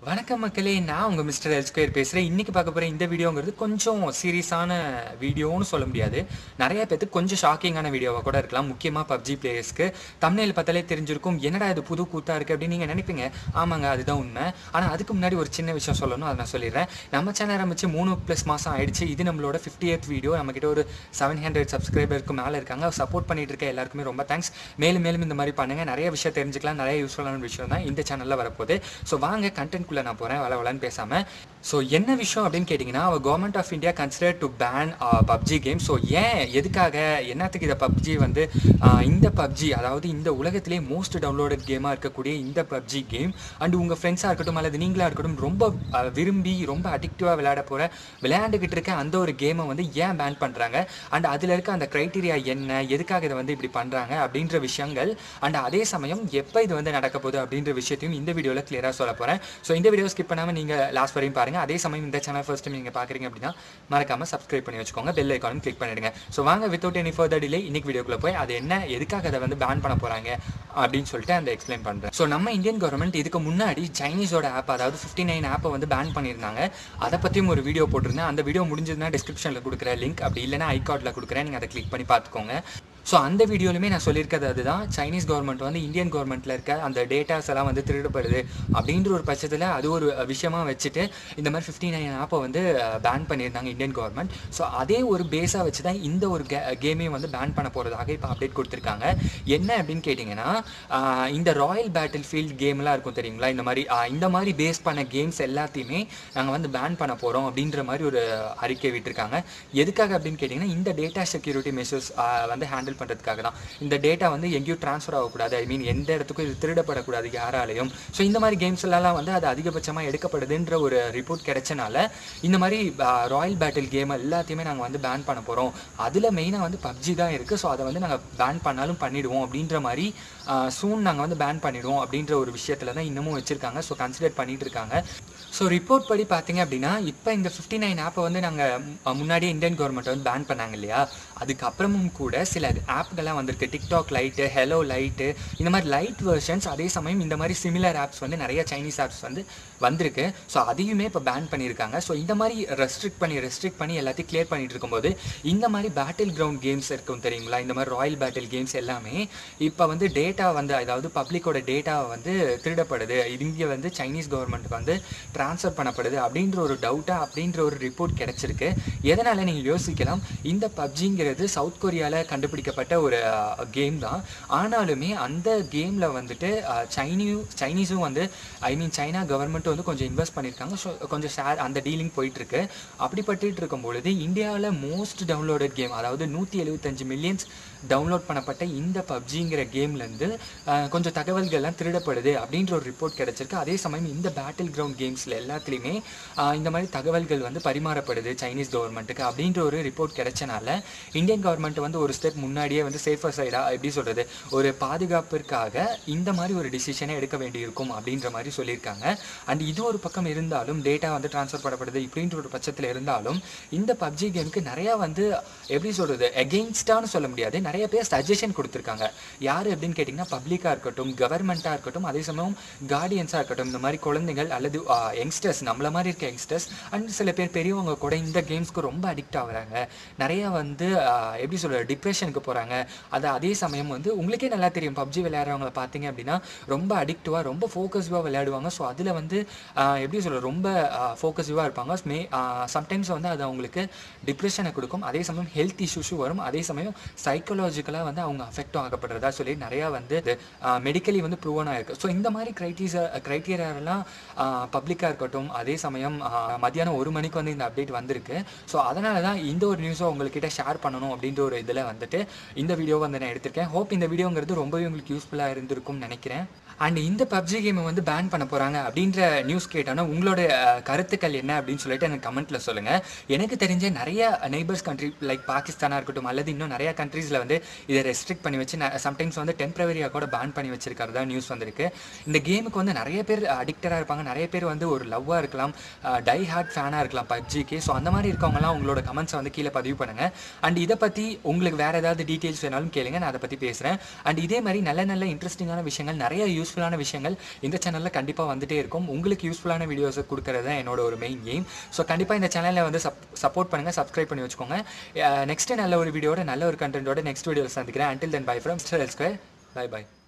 வணக்கம் மக்களே, நான் உங்கள் மிஸ்டர் எல் ஸ்கொயர் பேசுகிறேன். இன்றைக்கி பார்க்க போகிற இந்த வீடியோங்கிறது கொஞ்சம் சீரியஸான வீடியோன்னு சொல்ல முடியாது. நிறைய பேருக்கு கொஞ்சம் ஷாக்கிங்கான வீடியோவாக கூட இருக்கலாம். முக்கியமாக பப்ஜி பிளேயர்ஸ்க்கு தம்ப்நெயில் பார்த்தாலே தெரிஞ்சிருக்கும், என்னடா இது புது கூத்தாக இருக்குது அப்படின்னு நீங்கள் நினைப்பீங்க. ஆமாங்க, அதுதான் உண்மை. ஆனால் அதுக்கு முன்னாடி ஒரு சின்ன விஷயம் சொல்லணும், அதை நான் சொல்லிடுறேன். நம்ம சேனல் ஆரம்பித்து 3+ மாதம் ஆயிடுச்சு. இது நம்மளோட 50th வீடியோ. நம்மக்கிட்ட ஒரு 700 சப்ஸ்கிரைபருக்கு மேலே இருக்காங்க. சப்போர்ட் பண்ணிட்டு இருக்க எல்லாருக்குமே ரொம்ப தேங்க்ஸ். மேலும் மேலும் இந்த மாதிரி பண்ணுங்கள். நிறைய விஷயம் தெரிஞ்சுக்கலாம். நிறைய யூஸ்ஃபுல்லான விஷயம் தான் இந்த சேனலில் வரப்போகுது. ஸோ வாங்க கண்டென்ட் நான் போகிறேன் வளவலன்னு பேசாமல். ஸோ என்ன விஷயம் அப்படின்னு கேட்டிங்கன்னா, government of India consider to ban PUBG game. So எதுக்காக, என்னத்துக்கு இதை பப்ஜி வந்து இந்த பப்ஜி, அதாவது இந்த உலகத்திலே மோஸ்ட் டவுன்லோடட் கேமாக இருக்கக்கூடிய இந்த பப்ஜி கேம் அண்ட் உங்கள் ஃப்ரெண்ட்ஸாக இருக்கட்டும் அல்லது நீங்களாக இருக்கட்டும் ரொம்ப விரும்பி ரொம்ப அடிக்டிவாக விளையாண்டுக்கிட்டு இருக்க அந்த ஒரு கேமை வந்து ஏன் பேன் பண்ணுறாங்க அண்ட் அதில் இருக்க அந்த க்ரைட்டீரியா என்ன, எதுக்காக இதை வந்து இப்படி பண்ணுறாங்க அப்படின்ற விஷயங்கள் அண்ட் அதே சமயம் எப்போ இது வந்து நடக்க போகுது அப்படின்ற விஷயத்தையும் இந்த வீடியோவில் கிளியராக சொல்ல போகிறேன். ஸோ இந்த வீடியோ ஸ்கிப் பண்ணாமல் நீங்கள் லாஸ்ட் வரையும் பாருங்கள். அதே சமயம் இந்த சேனல் ஃபர்ஸ்ட் டைம் நீங்கள் பார்க்குறீங்க அப்படின்னா மறக்காமல் சப்ஸ்கிரைப் பண்ணி வச்சுக்கோங்க, பெல் ஐக்கானும் கிளிக் பண்ணிடுங்க. ஸோ வாங்க வித்தவுட் எனி ஃபர்தர் டிலே இன்னைக்கு வீடியோக்குள்ளே போய் அது என்ன, எதுக்காக அதை வந்து பேன் பண்ண போகிறாங்க அப்படின்னு சொல்லிட்டு அந்த எக்ஸ்பிளைன் பண்ணுறேன். ஸோ நம்ம இந்தியன் கவர்மெண்ட் இதுக்கு முன்னாடி சைனீஸோட ஆப், அதாவது 59 ஆப்பை வந்து பேன் பண்ணியிருந்தாங்க. அதை பற்றியும் ஒரு வீடியோ போட்டிருந்தேன். அந்த வீடியோ முடிஞ்சதுன்னா டிஸ்கிரிப்ஷனில் கொடுக்குற லிங்க், அப்படி இல்லைனா ஐகார்டில் கொடுக்குறேன், நீங்கள் அதை கிளிக் பண்ணி பார்த்துக்கோங்க. ஸோ அந்த வீடியோலுமே நான் சொல்லியிருக்கிறது அதுதான். சைனீஸ் கவர்மெண்ட் வந்து இந்தியன் கவர்மெண்ட்டில் இருக்க அந்த டேட்டாஸ் எல்லாம் வந்து திருடப்படுது அப்படின்ற ஒரு பட்சத்தில் அது ஒரு விஷயமாக வச்சுட்டு இந்த மாதிரி 59 ஆப்பை வந்து பேன் பண்ணியிருந்தாங்க இந்தியன் கவர்மெண்ட். ஸோ அதே ஒரு பேஸாக வச்சு தான் இந்த ஒரு கேமையும் வந்து பேன் பண்ண போகிறதாக இப்போ அப்டேட் கொடுத்துருக்காங்க. என்ன அப்படின்னு கேட்டிங்கன்னா, இந்த ராயல் பேட்டில் ஃபீல்ட் கேம்லாம் இருக்கும் தெரியுங்களா, இந்த மாதிரி பேஸ் பண்ண கேம்ஸ் எல்லாத்தையுமே நாங்கள் வந்து பேன் பண்ண போகிறோம் அப்படின்ற மாதிரி ஒரு அறிக்கை விட்டுருக்காங்க. எதுக்காக அப்படின்னு கேட்டிங்கன்னா, இந்த டேட்டா செக்யூரிட்டி மெஷர்ஸ் வந்து ஹேண்டில் பண்ணுறதுக்காக தான். இந்த டேட்டா வந்து எங்கேயும் ட்ரான்ஸ்ஃபர் ஆகக்கூடாது, ஐ மீன் எந்த இடத்துக்கும் இது திருடப்படக்கூடாது யாராலையும். ஸோ இந்த மாதிரி கேம்ஸ் எல்லாம் வந்து அது அதிகபட்சமாக எடுக்கப்படுதுன்ற ஒரு ரிப்போர்ட் கிடைச்சனால இந்த மாதிரி ராயல் பேட்டில் கேம் எல்லாத்தையுமே நாங்கள் வந்து பேன் பண்ண போகிறோம். அதில் மெயினாக வந்து பப்ஜி தான் இருக்குது. ஸோ அதை வந்து நாங்கள் பேன் பண்ணாலும் பண்ணிவிடுவோம் அப்படின்ற மாதிரி சூன் நாங்கள் வந்து பேன் பண்ணிவிடுவோம் அப்படின்ற ஒரு விஷயத்தில் தான் இன்னமும் வச்சுருக்காங்க. ஸோ கன்சிடர் பண்ணிகிட்டு இருக்காங்க. ஸோ ரிப்போர்ட் படி பார்த்தீங்க அப்படின்னா, இப்போ இந்த 59 ஆப்பை வந்து நாங்கள் முன்னாடியே இந்தியன் கவர்மெண்ட் வந்து பேன் பண்ணாங்க இல்லையா, அதுக்கப்புறமும் கூட சில ஆப்கள்லாம் வந்திருக்கு. டிக்டாக் லைட்டு, ஹெலோ லைட்டு, இந்த மாதிரி லைட் வெர்ஷன்ஸ். அதே சமயம் இந்த மாதிரி சிமிலர் ஆப்ஸ் வந்து நிறைய சைனீஸ் ஆப்ஸ் வந்து வந்திருக்கு. ஸோ அதையுமே இப்போ பேன் பண்ணியிருக்காங்க. ஸோ இந்த மாதிரி ரெஸ்ட்ரிக்ட் பண்ணி எல்லாத்தையும் கிளியர் பண்ணிட்டு இருக்கும்போது இந்த மாதிரி பேட்டில் கிரவுண்ட் கேம்ஸ் இருக்கும் தெரியுங்களா, இந்த மாதிரி ராயல் பேட்டில் கேம்ஸ் எல்லாமே இப்போ வந்து டேட்டா வந்து, அதாவது பப்ளிக்கோட டேட்டாவை வந்து திருடப்படுது, இங்கே வந்து சைனீஸ் கவர்மெண்ட்டுக்கு வந்து ட்ரான்ஸ்ஃபர் பண்ணப்படுது அப்படின்ற ஒரு டவுட்டாக அப்படின்ற ஒரு ரிப்போர்ட் கிடச்சிருக்கு. எதனால் நீங்கள் யோசிக்கலாம், இந்த பப்ஜிங்கிறது சவுத் கொரியாவில் கண்டுபிடிக்கப்பட்ட ஒரு கேம் தான். ஆனாலுமே அந்த கேமில் வந்துட்டு சைனீஸும் வந்து, ஐ மீன் சைனா கவர்மெண்ட்டும் வந்து கொஞ்சம் இன்வெஸ்ட் பண்ணியிருக்காங்க. ஸோ கொஞ்சம் ஷேர் அந்த டீலிங் போயிட்டுருக்கு. அப்படிப்பட்டு இருக்கும் பொழுது இந்தியாவில் மோஸ்ட் டவுன்லோடட் கேம், அதாவது 175 மில்லியன்ஸ் டவுன்லோட் பண்ணப்பட்ட இந்த பப்ஜிங்கிற கேம்லேருந்து கொஞ்சம் தகவல்கள்லாம் திருடப்படுது அப்படின்ற ஒரு ரிப்போர்ட் கிடச்சிருக்கு. அதே சமயம் இந்த பேட்டில் கிரவுண்ட் கேம்ஸில் எல்லாத்துலேயுமே இந்த மாதிரி தகவல்கள் வந்து பரிமாறப்படுது சைனீஸ் கவர்மெண்ட்டுக்கு அப்படின்ற ஒரு ரிப்போர்ட் கிடைச்சனால இந்தியன் கவர்மெண்ட் வந்து ஒரு ஸ்டெப் முன்னாடியே வந்து சேஃபர் சைடாக, எப்படி சொல்கிறது, ஒரு பாதுகாப்பிற்காக இந்த மாதிரி ஒரு டிசிஷனை எடுக்க வேண்டியிருக்கும் அப்படின்ற மாதிரி சொல்லியிருக்காங்க. அண்ட் இது ஒரு பக்கம் இருந்தாலும், டேட்டா வந்து ட்ரான்ஸ்ஃபர் பண்ணப்படுது இப்படின்ற ஒரு பட்சத்தில் இருந்தாலும் இந்த பப்ஜி கேமுக்கு நிறையா வந்து, எப்படி சொல்கிறது, எகெயின்ஸ்டான்னு சொல்ல முடியாது, நிறைய பேர் சஜஷன் கொடுத்துருக்காங்க. யார் அப்படின்னு கேட்டிங்கன்னா, பப்ளிக்காக இருக்கட்டும், கவர்மெண்ட்டாக இருக்கட்டும், அதே சமயம் கார்டியன்ஸாக இருக்கட்டும், இந்த மாதிரி குழந்தைகள் அல்லது யங்ஸ்டர்ஸ், நம்மள மாதிரி இருக்க யங்ஸ்டர்ஸ் அண்ட் சில பேர் பெரியவங்க கூட இந்த கேம்ஸ்க்கு ரொம்ப அடிக்ட் ஆகுறாங்க. நிறையா வந்து எப்படி சொல்கிறது, டிப்ரெஷனுக்கு போகிறாங்க. அதே சமயம் வந்து உங்களுக்கே நல்லா தெரியும், பப்ஜி விளையாடுறவங்களை பார்த்தீங்க அப்படின்னா ரொம்ப அடிக்டிவாக ரொம்ப ஃபோக்கஸ்வாக விளையாடுவாங்க. ஸோ அதில் வந்து எப்படி சொல்கிறது, ரொம்ப ஃபோக்கஸ்வாக இருப்பாங்க. சம்டைம்ஸ் வந்து அது அவங்களுக்கு டிப்ரெஷனை கொடுக்கும். அதே சமயம் ஹெல்த் இஷ்யூஸும் வரும். அதே சமயம் சைக்கலாஜிக்கலாக வந்து அவங்க அஃபெக்டும் ஆகப்படுறதா சொல்லி நிறையா வந்து மெடிக்கலி வந்து ப்ரூவனாக இருக்குது. ஸோ இந்த மாதிரி க்ரைட்டீரியாவெல்லாம் பப்ளிக்காக இருக்கட்டும். அதே சமயம் மத்தியானம் 1 மணிக்கு வந்து இந்த அப்டேட் வந்திருக்கு. ஸோ அதனால தான் இந்த ஒரு நியூஸை உங்கள்கிட்ட ஷேர் பண்ணணும் அப்படின்ற ஒரு இதில் வந்துட்டு இந்த வீடியோவை வந்து நான் எடுத்திருக்கேன். ஹோப் இந்த வீடியோங்கிறது ரொம்பவே உங்களுக்கு யூஸ்ஃபுல்லாக இருந்திருக்கும்னு நினைக்கிறேன். அண்ட் இந்த பப்ஜி கேமை வந்து பேன் பண்ண போகிறாங்க அப்படின்ற நியூஸ் கேட்டானா உங்களோட கருத்துக்கள் என்ன அப்படின்னு சொல்லிட்டு எனக்கு கமெண்ட்டில் சொல்லுங்கள். எனக்கு தெரிஞ்ச நிறைய நெய்பர்ஸ் கண்ட்ரி லைக் பாகிஸ்தானாக இருக்கட்டும் அல்லது இன்னும் நிறையா கண்ட்ரீஸில் வந்து இதை ரெஸ்ட்ரிக்ட் பண்ணி வச்சு சம்டைம்ஸ் வந்து டெம்பரவரியாக கூட பேன் பண்ணி வச்சிருக்கிறதா நியூஸ் வந்திருக்கு. இந்த கேமுக்கு வந்து நிறைய பேர் அடிக்டடாக இருப்பாங்க, நிறைய பேர் வந்து ஒரு லவ்வாக இருக்கலாம், டை ஹார்ட் ஃபேனாக இருக்கலாம் பப்ஜிக்கு. ஸோ அந்த மாதிரி இருக்கவங்கலாம் உங்களோட கமெண்ட்ஸை வந்து கீழே பதிவு பண்ணுங்கள். அண்ட் இதை பற்றி உங்களுக்கு வேறு ஏதாவது டீட்டெயில்ஸ் வேணாலும் கேளுங்க, நான் அதை பற்றி பேசுகிறேன். அண்ட் இதே மாதிரி நல்ல நல்ல இன்ட்ரெஸ்டிங்கான விஷயங்கள், நிறைய யூஸ் யூஸ்ஃபுல்லான விஷயங்கள் இந்த சேனலில் கண்டிப்பாக வந்துட்டே இருக்கும். உங்களுக்கு யூஸ்ஃபுல்லான வீடியோஸை கொடுக்கறது தான் என்னோட ஒரு மெயின் எய்ம். ஸோ கண்டிப்பாக இந்த சேனலில் வந்து சப்போர்ட் பண்ணுங்கள், சப்ஸ்கிரைப் பண்ணி வச்சுக்கோங்க. நெக்ஸ்ட்டு நல்ல ஒரு வீடியோட நல்ல ஒரு கண்டென்ட்டோட நெக்ஸ்ட் வீடியோவில் சந்திக்கிறேன். Until then bye from mister L square. By.